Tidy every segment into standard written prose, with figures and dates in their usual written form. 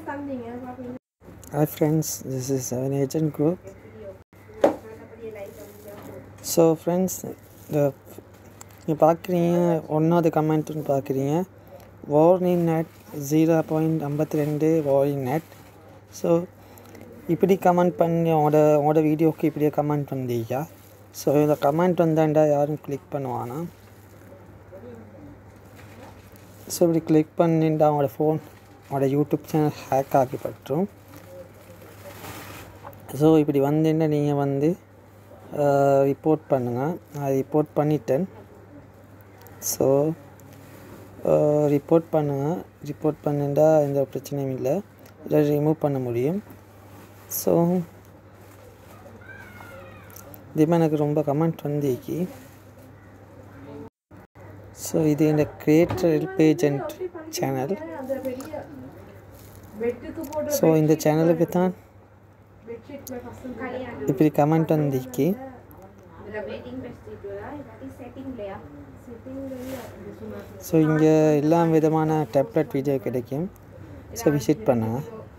Hi friends, this is Seven Agent Group. So friends, you பார்க்குறீங்க ஒன்றாவது கமெண்ட்னு பார்க்குறீங்க warning net 0.52 warning net. So இப்படி கமெண்ட் பண்ணி உங்களோட வீடியோக்கு இப்படியே கமெண்ட் பண்ணீங்க. ஸோ இந்த கமெண்ட் வந்தாண்டா யாரும் கிளிக் பண்ணுவானா? ஸோ இப்படி கிளிக் பண்ணிட்டா அவங்களோட ஃபோன் அவங்களோட யூடியூப் சேனல் ஹேக் ஆகிப்பட்டுரும். ஸோ இப்படி வந்துன்னா நீங்கள் ரிப்போர்ட் பண்ணுங்கள். நான் ரிப்போர்ட் பண்ணிட்டேன். ஸோ ரிப்போர்ட் பண்ணுங்கள். ரிப்போர்ட் பண்ணிட்டா எந்த பிரச்சனையும் இல்லை, இதை ரிமூவ் பண்ண முடியும். ஸோ இதுமாதிரி எனக்கு ரொம்ப கமெண்ட் வந்துச்சு. ஸோ இது இந்த creator help agent channel. So இந்த சேனலுக்கு தான் இப்படி கமெண்ட் வந்துச்சு. ஸோ இங்கே எல்லா விதமான டேப்லெட் வீடியோ கிடைக்கும். ஸோ விசிட் பண்ணுங்க.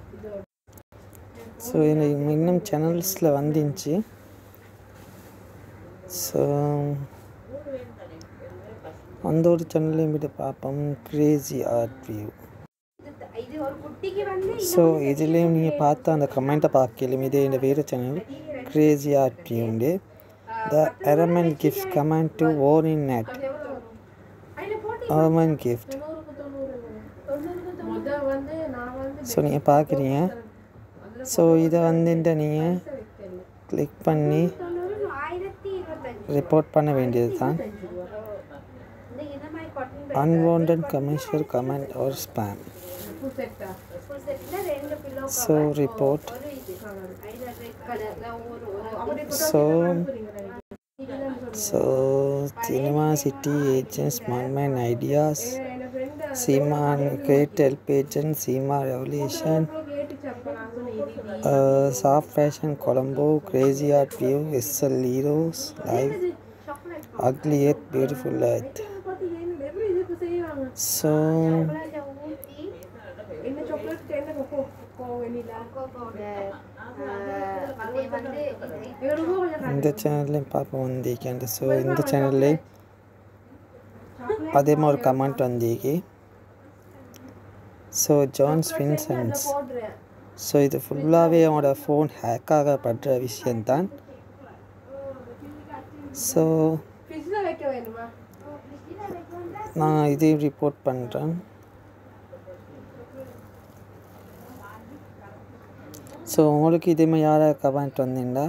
ஸோ இன்னும் சேனல்ஸில் வந்துச்சு. ஸோ அந்த ஒரு சேனல்லையும் விட பார்ப்போம், கிரேசி ஆர்ட் வியூ. ஸோ இதுலேயும் நீங்கள் பார்த்து அந்த கமெண்ட்டை பார்க்கலாம். இதே இந்த வேறு சேனல் கிரேசி ஆர்ட் வியூ உண்டு. த அரமன் gift comment to warning net. அரமன் கிஃப்ட். ஸோ நீங்கள் பார்க்குறீங்க. ஸோ இதை நீங்கள் கிளிக் பண்ணி ரிப்போர்ட் பண்ண வேண்டியது தான். unwanted commercial comment or spam. So report. So Cinema City Agents, Manman Ideas, Seaman Great Help Agent, Seema Revolution, Soft Fashion Colombo, Crazy Art View, SL Heroes Live, Ugly Earth, Beautiful Earth. So இந்த சேனல்லையும் பார்ப்போம் வந்திருக்கேன். So இந்த சேனல்லையும் அதே மாதிரி ஒரு comment வந்திருக்கு. So John's வின்சென்ட்ஸ். ஸோ இது ஃபுல்லாகவே அவனோட ஃபோன் ஹேக் ஆகப்படுற விஷயந்தான். ஸோ நான் இதையும் ரிப்போர்ட் பண்ணுறேன். ஸோ உங்களுக்கு இதேமாதிரி யாராவது கமெண்ட் வந்தீங்கன்னா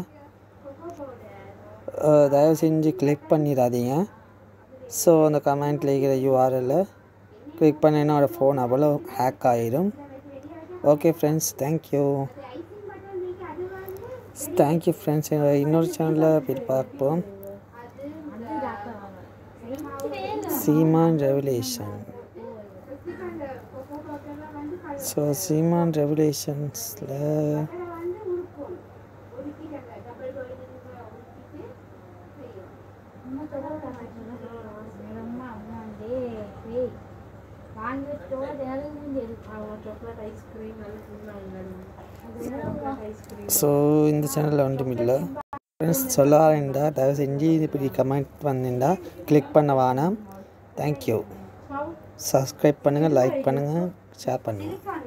தயவு செஞ்சு கிளிக் பண்ணிடாதீங்க. ஸோ அந்த கமெண்ட்டில் இருக்கிற யூஆர்எல்லை கிளிக் பண்ணினா என்னோடய ஃபோன் அவ்வளோ ஹேக் ஆகிடும். Okay friends, thank you friends. இன்னொரு சேனலில் போய் பார்ப்போம். சீமான் ரெவலேஷன். ஸோ சீமான் ரெவலேஷன்ஸில் ஸோ இந்த சேனலில் ஒன்றும் இல்லை ஃப்ரெண்ட்ஸ். சொல்லாண்டா தயவு செஞ்சு இப்படி கமெண்ட் வந்தீங்கன்னா கிளிக் பண்ண வேணாம். தேங்க்யூ. சப்ஸ்கிரைப் பண்ணுங்கள், லைக் பண்ணுங்கள், ஷேர் பண்ணுங்கள்.